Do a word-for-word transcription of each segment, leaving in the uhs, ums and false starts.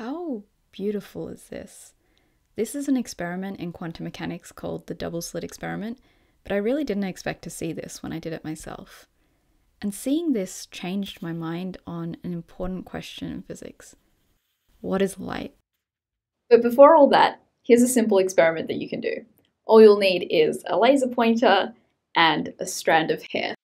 How beautiful is this? This is an experiment in quantum mechanics called the double slit experiment, but I really didn't expect to see this when I did it myself. And seeing this changed my mind on an important question in physics. What is light? But before all that, here's a simple experiment that you can do. All you'll need is a laser pointer and a strand of hair.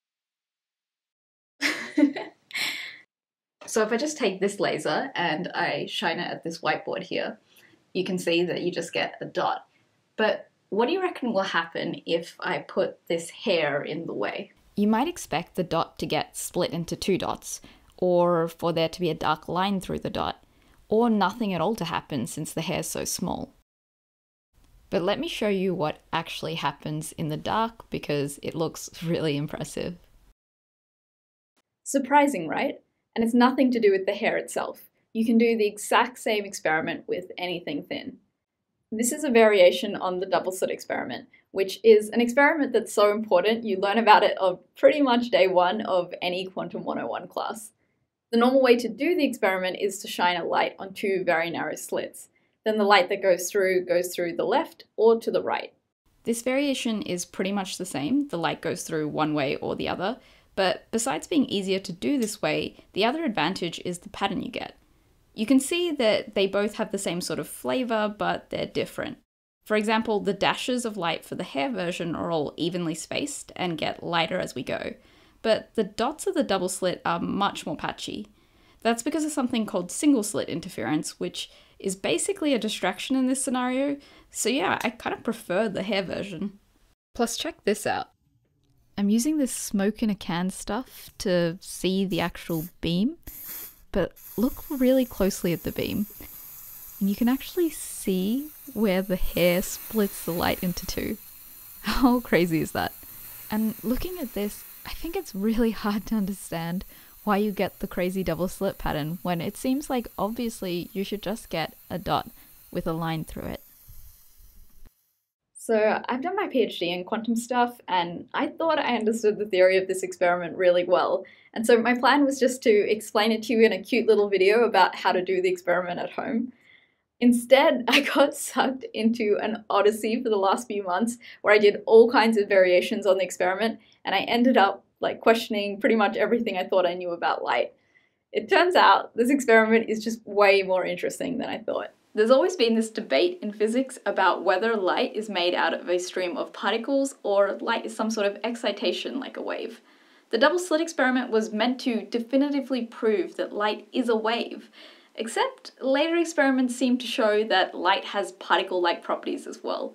So if I just take this laser and I shine it at this whiteboard here, you can see that you just get a dot. But what do you reckon will happen if I put this hair in the way? You might expect the dot to get split into two dots, or for there to be a dark line through the dot, or nothing at all to happen since the hair is so small. But let me show you what actually happens in the dark because it looks really impressive. Surprising, right? And it's nothing to do with the hair itself. You can do the exact same experiment with anything thin. This is a variation on the double slit experiment, which is an experiment that's so important you learn about it on pretty much day one of any Quantum one oh one class. The normal way to do the experiment is to shine a light on two very narrow slits. Then the light that goes through goes through the left or to the right. This variation is pretty much the same. The light goes through one way or the other. But besides being easier to do this way, the other advantage is the pattern you get. You can see that they both have the same sort of flavor, but they're different. For example, the dashes of light for the hair version are all evenly spaced and get lighter as we go, but the dots of the double slit are much more patchy. That's because of something called single slit interference, which is basically a distraction in this scenario, so yeah, I kind of prefer the hair version. Plus, check this out. I'm using this smoke in a can stuff to see the actual beam, but look really closely at the beam, and you can actually see where the hair splits the light into two. How crazy is that? And looking at this, I think it's really hard to understand why you get the crazy double slit pattern when it seems like obviously you should just get a dot with a line through it. So I've done my PhD in quantum stuff, and I thought I understood the theory of this experiment really well. And so my plan was just to explain it to you in a cute little video about how to do the experiment at home. Instead, I got sucked into an odyssey for the last few months where I did all kinds of variations on the experiment, and I ended up like questioning pretty much everything I thought I knew about light. It turns out this experiment is just way more interesting than I thought. There's always been this debate in physics about whether light is made out of a stream of particles or light is some sort of excitation like a wave. The double slit experiment was meant to definitively prove that light is a wave, except later experiments seem to show that light has particle-like properties as well.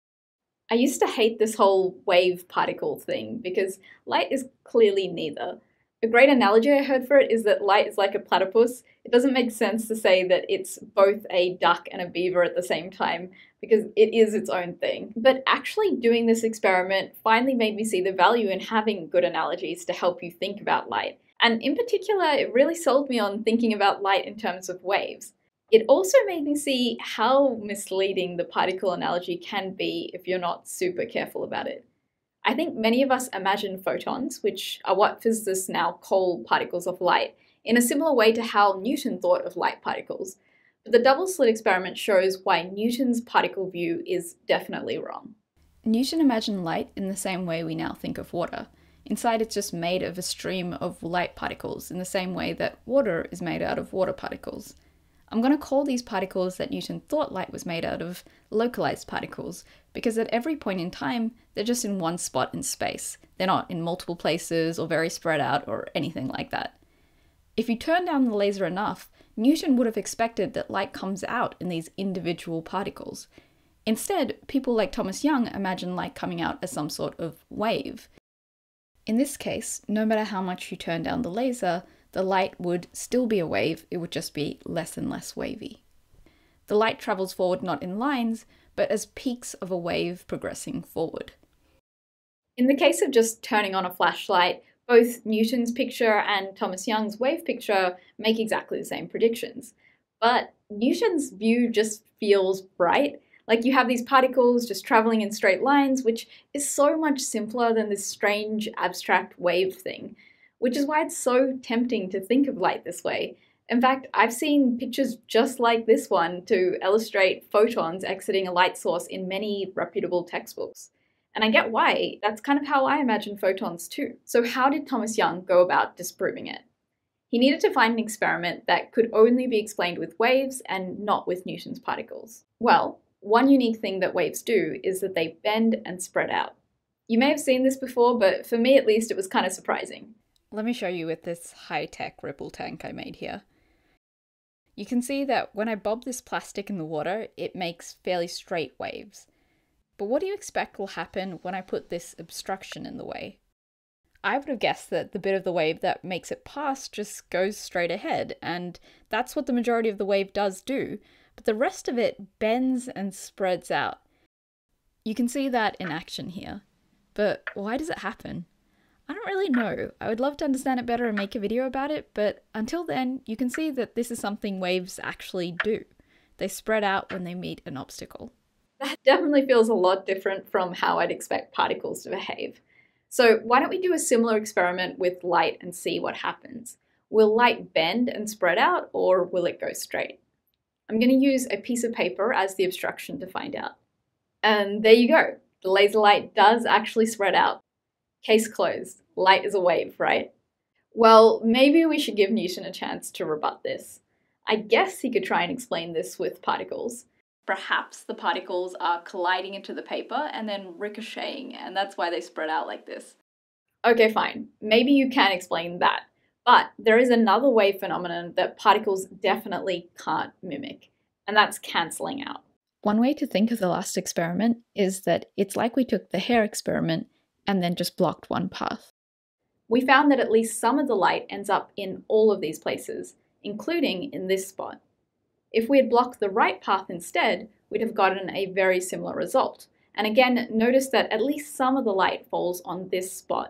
I used to hate this whole wave-particle thing because light is clearly neither. A great analogy I heard for it is that light is like a platypus. It doesn't make sense to say that it's both a duck and a beaver at the same time because it is its own thing. But actually doing this experiment finally made me see the value in having good analogies to help you think about light. And in particular, it really sold me on thinking about light in terms of waves. It also made me see how misleading the particle analogy can be if you're not super careful about it. I think many of us imagine photons, which are what physicists now call particles of light, in a similar way to how Newton thought of light particles. But the double slit experiment shows why Newton's particle view is definitely wrong. Newton imagined light in the same way we now think of water. Inside, it's just made of a stream of light particles in the same way that water is made out of water particles. I'm going to call these particles that Newton thought light was made out of localized particles, because at every point in time, they're just in one spot in space. They're not in multiple places or very spread out or anything like that. If you turn down the laser enough, Newton would have expected that light comes out in these individual particles. Instead, people like Thomas Young imagine light coming out as some sort of wave. In this case, no matter how much you turn down the laser, the light would still be a wave, it would just be less and less wavy. The light travels forward not in lines, but as peaks of a wave progressing forward. In the case of just turning on a flashlight, both Newton's picture and Thomas Young's wave picture make exactly the same predictions. But Newton's view just feels bright. Like you have these particles just traveling in straight lines, which is so much simpler than this strange abstract wave thing. Which is why it's so tempting to think of light this way. In fact, I've seen pictures just like this one to illustrate photons exiting a light source in many reputable textbooks. And I get why. That's kind of how I imagine photons too. So how did Thomas Young go about disproving it? He needed to find an experiment that could only be explained with waves and not with Newton's particles. Well, one unique thing that waves do is that they bend and spread out. You may have seen this before, but for me at least it was kind of surprising. Let me show you with this high-tech ripple tank I made here. You can see that when I bob this plastic in the water, it makes fairly straight waves. But what do you expect will happen when I put this obstruction in the way? I would have guessed that the bit of the wave that makes it pass just goes straight ahead, and that's what the majority of the wave does do, but the rest of it bends and spreads out. You can see that in action here. But why does it happen? I don't really know. I would love to understand it better and make a video about it, but until then, you can see that this is something waves actually do. They spread out when they meet an obstacle. That definitely feels a lot different from how I'd expect particles to behave. So why don't we do a similar experiment with light and see what happens? Will light bend and spread out, or will it go straight? I'm going to use a piece of paper as the obstruction to find out. And there you go. The laser light does actually spread out. Case closed. Light is a wave, right? Well, maybe we should give Newton a chance to rebut this. I guess he could try and explain this with particles. Perhaps the particles are colliding into the paper and then ricocheting, and that's why they spread out like this. Okay, fine. Maybe you can explain that. But there is another wave phenomenon that particles definitely can't mimic, and that's cancelling out. One way to think of the last experiment is that it's like we took the hair experiment and then just blocked one path. We found that at least some of the light ends up in all of these places, including in this spot. If we had blocked the right path instead, we'd have gotten a very similar result. And again, notice that at least some of the light falls on this spot.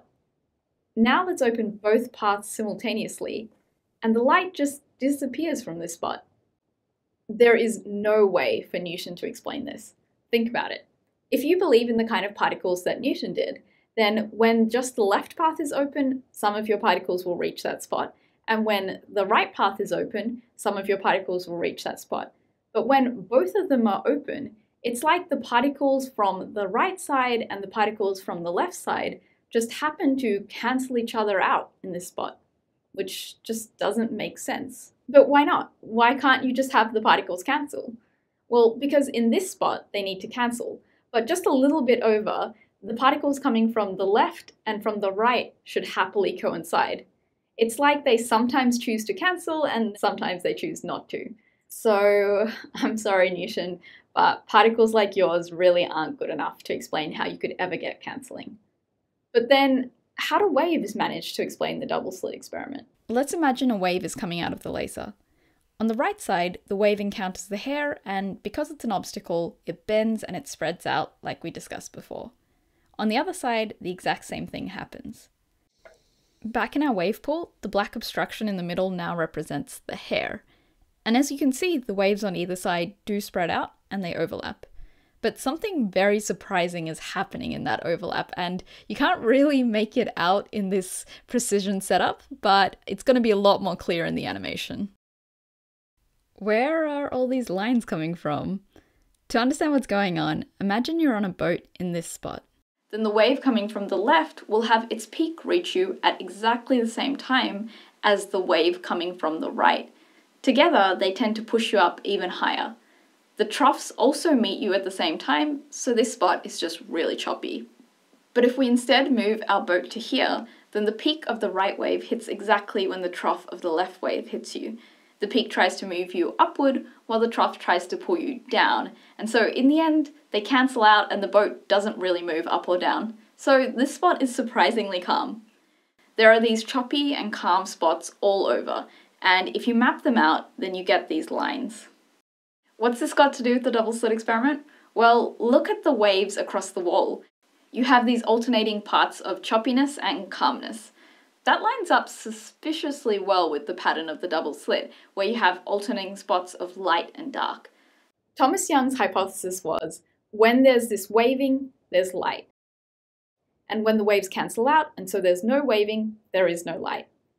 Now let's open both paths simultaneously, and the light just disappears from this spot. There is no way for Newton to explain this. Think about it. If you believe in the kind of particles that Newton did, then when just the left path is open, some of your particles will reach that spot. And when the right path is open, some of your particles will reach that spot. But when both of them are open, it's like the particles from the right side and the particles from the left side just happen to cancel each other out in this spot, which just doesn't make sense. But why not? Why can't you just have the particles cancel? Well, because in this spot, they need to cancel. But just a little bit over, the particles coming from the left and from the right should happily coincide. It's like they sometimes choose to cancel and sometimes they choose not to. So, I'm sorry Newton, but particles like yours really aren't good enough to explain how you could ever get cancelling. But then, how do waves manage to explain the double slit experiment? Let's imagine a wave is coming out of the laser. On the right side, the wave encounters the hair, and because it's an obstacle, it bends and it spreads out like we discussed before. On the other side, the exact same thing happens. Back in our wave pool, the black obstruction in the middle now represents the hair. And as you can see, the waves on either side do spread out and they overlap. But something very surprising is happening in that overlap, and you can't really make it out in this precision setup, but it's going to be a lot more clear in the animation. Where are all these lines coming from? To understand what's going on, imagine you're on a boat in this spot. Then the wave coming from the left will have its peak reach you at exactly the same time as the wave coming from the right. Together, they tend to push you up even higher. The troughs also meet you at the same time, so this spot is just really choppy. But if we instead move our boat to here, then the peak of the right wave hits exactly when the trough of the left wave hits you. The peak tries to move you upward, while the trough tries to pull you down. And so in the end, they cancel out and the boat doesn't really move up or down. So this spot is surprisingly calm. There are these choppy and calm spots all over, and if you map them out, then you get these lines. What's this got to do with the double slit experiment? Well, look at the waves across the wall. You have these alternating parts of choppiness and calmness. That lines up suspiciously well with the pattern of the double slit, where you have alternating spots of light and dark. Thomas Young's hypothesis was, when there's this waving, there's light. And when the waves cancel out, and so there's no waving, there is no light.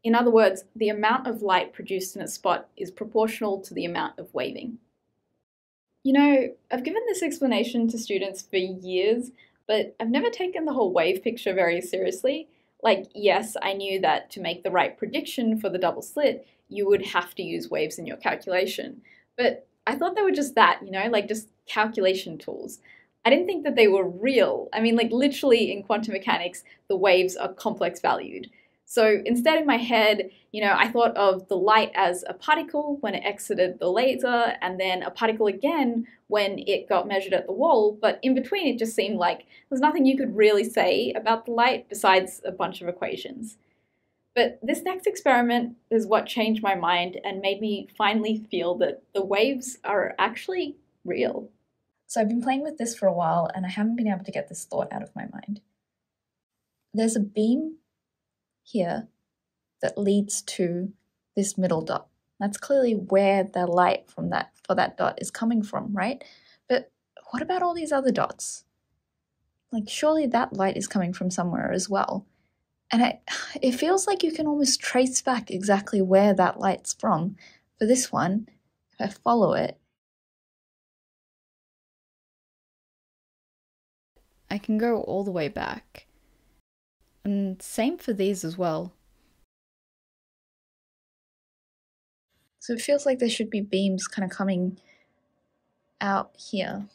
In other words, the amount of light produced in a spot is proportional to the amount of waving. You know, I've given this explanation to students for years, but I've never taken the whole wave picture very seriously. Like, yes, I knew that to make the right prediction for the double slit, you would have to use waves in your calculation. But I thought they were just that, you know, like just calculation tools. I didn't think that they were real. I mean, like literally in quantum mechanics, the waves are complex valued. So instead in my head, you know, I thought of the light as a particle when it exited the laser, and then a particle again when it got measured at the wall, but in between it just seemed like there's nothing you could really say about the light besides a bunch of equations. But this next experiment is what changed my mind and made me finally feel that the waves are actually real. So I've been playing with this for a while and I haven't been able to get this thought out of my mind. There's a beam here that leads to this middle dot. That's clearly where the light from that for that dot is coming from, right? But what about all these other dots? Like surely that light is coming from somewhere as well. And I, it feels like you can almost trace back exactly where that light's from. For this one, if I follow it, I can go all the way back. And same for these as well. So it feels like there should be beams kind of coming out here.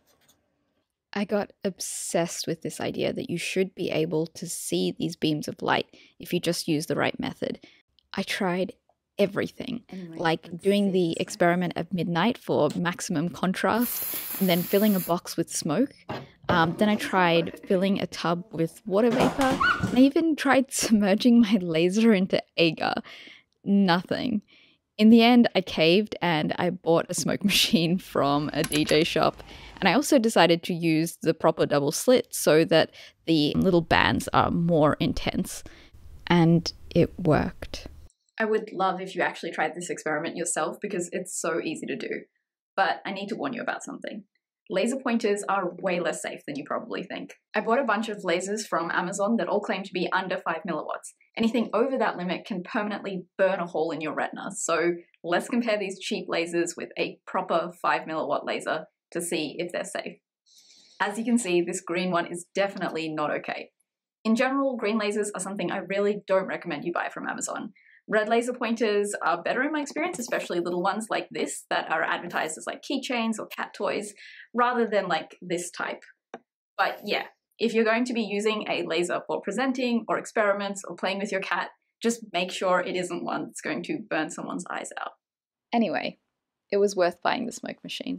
I got obsessed with this idea that you should be able to see these beams of light if you just use the right method. I tried everything, anyway, like doing the experiment at midnight for maximum contrast, and then filling a box with smoke. Um, then I tried filling a tub with water vapor, and I even tried submerging my laser into agar. Nothing. In the end, I caved and I bought a smoke machine from a D J shop. And I also decided to use the proper double slit so that the little bands are more intense. And it worked. I would love if you actually tried this experiment yourself because it's so easy to do. But I need to warn you about something. Laser pointers are way less safe than you probably think. I bought a bunch of lasers from Amazon that all claim to be under five milliwatts. Anything over that limit can permanently burn a hole in your retina. So let's compare these cheap lasers with a proper five milliwatt laser to see if they're safe. As you can see, this green one is definitely not okay. In general, green lasers are something I really don't recommend you buy from Amazon. Red laser pointers are better in my experience, especially little ones like this that are advertised as like keychains or cat toys, rather than like this type. But yeah, if you're going to be using a laser for presenting or experiments or playing with your cat, just make sure it isn't one that's going to burn someone's eyes out. Anyway, it was worth buying the smoke machine.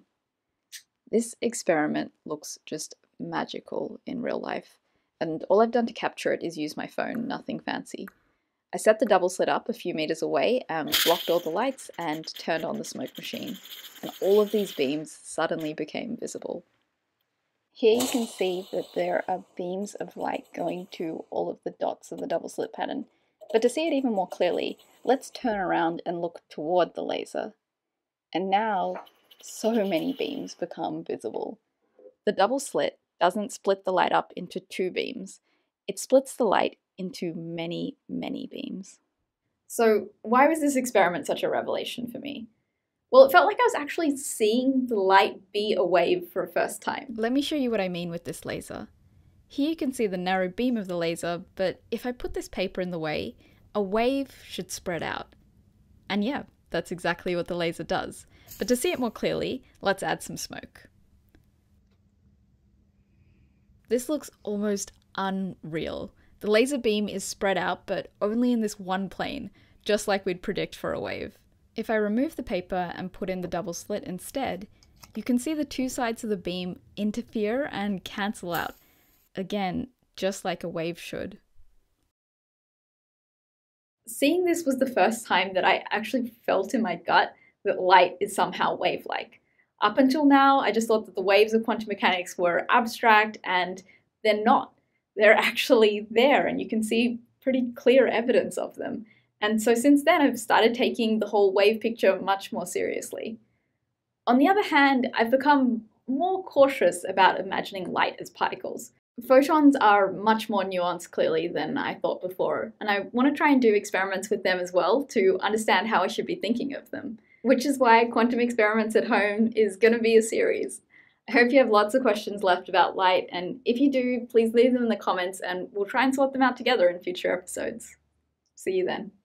This experiment looks just magical in real life, and all I've done to capture it is use my phone, nothing fancy. I set the double slit up a few meters away, um, blocked all the lights, and turned on the smoke machine, and all of these beams suddenly became visible. Here you can see that there are beams of light going to all of the dots of the double slit pattern, but to see it even more clearly, let's turn around and look toward the laser. And now, so many beams become visible. The double slit doesn't split the light up into two beams, it splits the light into many, many beams. So why was this experiment such a revelation for me? Well, it felt like I was actually seeing the light be a wave for the first time. Let me show you what I mean with this laser. Here you can see the narrow beam of the laser, but if I put this paper in the way, a wave should spread out. And yeah, that's exactly what the laser does. But to see it more clearly, let's add some smoke. This looks almost unreal. The laser beam is spread out, but only in this one plane, just like we'd predict for a wave. If I remove the paper and put in the double slit instead, you can see the two sides of the beam interfere and cancel out. Again, just like a wave should. Seeing this was the first time that I actually felt in my gut that light is somehow wave-like. Up until now, I just thought that the waves of quantum mechanics were abstract, and they're not. They're actually there, and you can see pretty clear evidence of them. And so since then, I've started taking the whole wave picture much more seriously. On the other hand, I've become more cautious about imagining light as particles. Photons are much more nuanced, clearly, than I thought before, and I want to try and do experiments with them as well to understand how I should be thinking of them, which is why Quantum Experiments at Home is going to be a series. I hope you have lots of questions left about light, and if you do, please leave them in the comments and we'll try and sort them out together in future episodes. See you then.